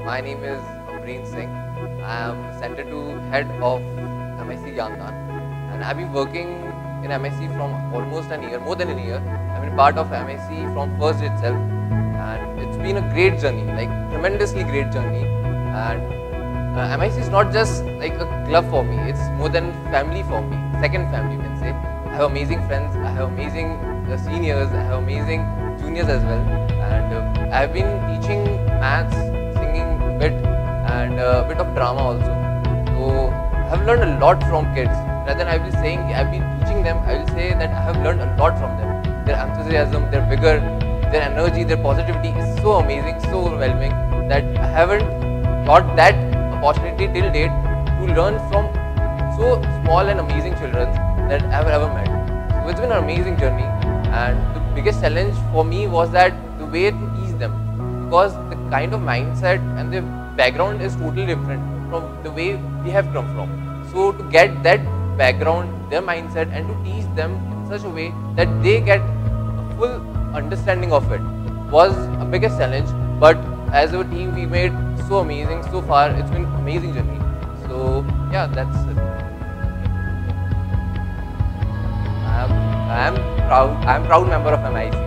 My name is Amrendra Bagga. I am Center 2 Head of MIC Gyaan Daan, and I've been working in MIC from almost a year, more than a year. I've been part of MIC from first day itself, and it's been a great journey, like tremendously great journey. And MIC is not just like a club for me; it's more than family for me, second family you can say. I have amazing friends, I have amazing seniors, I have amazing juniors as well, and I have been teaching maths, singing a bit, and a bit of drama also. So I have learned a lot from kids. Rather than I will be saying I've been teaching them, I will say that I have learned a lot from them. Their enthusiasm, their vigor, their energy, their positivity is so amazing, so overwhelming that I haven't got that opportunity till date to learn from so small and amazing children that I have ever met. So it's been an amazing journey, and the biggest challenge for me was that the way to teach them, because the kind of mindset and the background is totally different from the way we have come from. So to get that background, their mindset, and to teach them in such a way that they get a full understanding of it was a biggest challenge. But as a team, we made so amazing so far. It's been an amazing journey. So yeah, that's it. I am proud member of MIC.